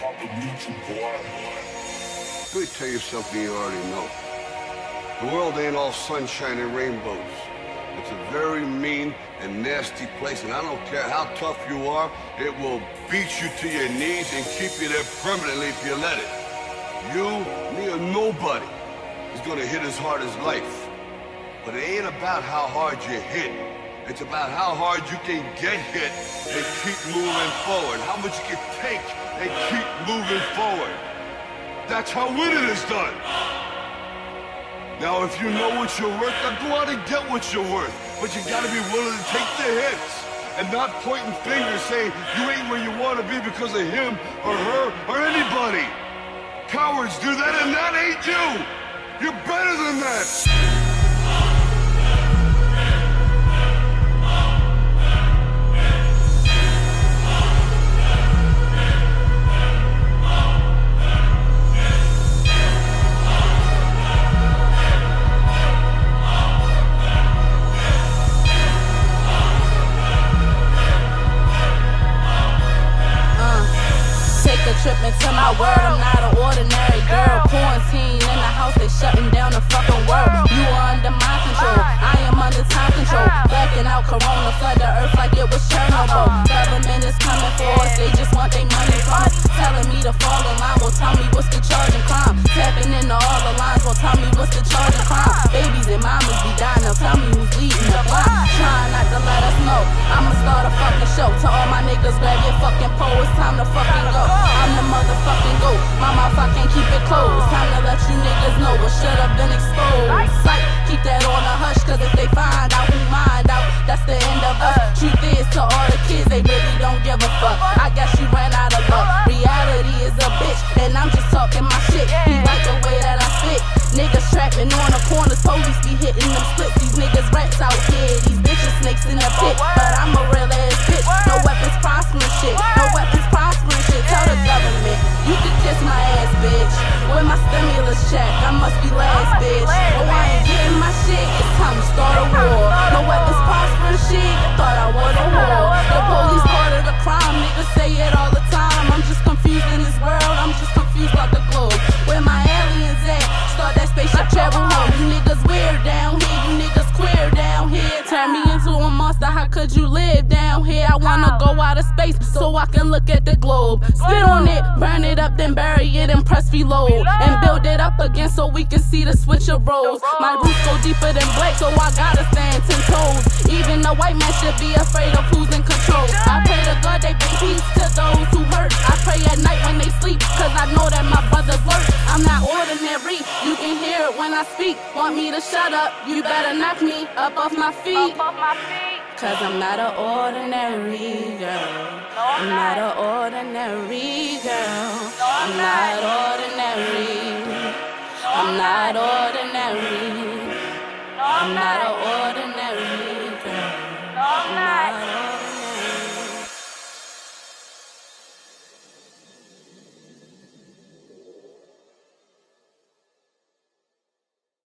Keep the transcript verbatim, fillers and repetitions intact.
Let me tell you something you already know. The world ain't all sunshine and rainbows. It's a very mean and nasty place, and I don't care how tough you are, it will beat you to your knees and keep you there permanently if you let it. You, me, or nobody is gonna hit as hard as life. But it ain't about how hard you hit. It's about how hard you can get hit and keep moving forward. How much you can take and keep moving forward. That's how winning is done. Now, if you know what you're worth, then go out and get what you're worth. But you gotta be willing to take the hits and not pointing fingers saying you ain't where you wanna be because of him or her or anybody. Cowards do that, and that ain't you. You're better than that. Trip into my world, I'm not an ordinary girl. Quarantine in the house, they shutting down the fucking world. You are under my control, I am under time control. Blacking out corona, flood the earth like it was Chernobyl. Government is coming for us, they just want their money from us. Telling me to fall in line, well tell me what's the charge and crime. Tapping into all the lines, well tell me what's the charge and crime. Babies and mamas be dying, now tell me who's leading the blind. Trying not to let us know, I'ma start a fucking show. To all my niggas, grab your fucking pole, it's time to fucking go. I'm the motherfucking goat, my mouth I can't keep it closed. Time to let you niggas know what should've been exposed. Psych, keep that on a hush, cause if they find out, we mind out. That's the end of us. Truth is, to all the kids, they really don't give a fuck. I guess you ran out of luck. Reality is a bitch, and I'm just talking my shit. He like the way that I spit. Niggas trapping on the corners, police be hitting them splits. These niggas rats out here, these bitches snakes in the pit. But I'm a real ass bitch, no weapons prospering shit. No weapons prospering shit, tell the government. You can kiss my ass, bitch. With my stimulus check, I must be last, bitch. Oh, I ain't getting my shit, it's time to start a war. No weapons prospering shit, you thought I was a war. The police part of the crime, niggas say it all the time. I'm just confused in this world, I'm just confused like the globe. Where my aliens at? Start that spaceship travel home. You niggas weird down here, you niggas queer down here. Turn me into a monster, how could you live down here? I wanna go out of space so I can look at the globe. Spit on it, burn it up, then bury it and press reload. And build it up again so we can see the switch of roles. My roots go deeper than black, so I gotta stand ten toes. Even a white man should be afraid of who's in control. I pray to God they bring peace to those who hurt. I pray at night when they sleep, cause I know that my brothers lurk. I'm not ordinary, you can hear it when I speak. Want me to shut up, you better knock me up off my feet. Cause I'm not an ordinary girl. I'm not an ordinary girl. I'm not ordinary. I'm not ordinary. I'm not an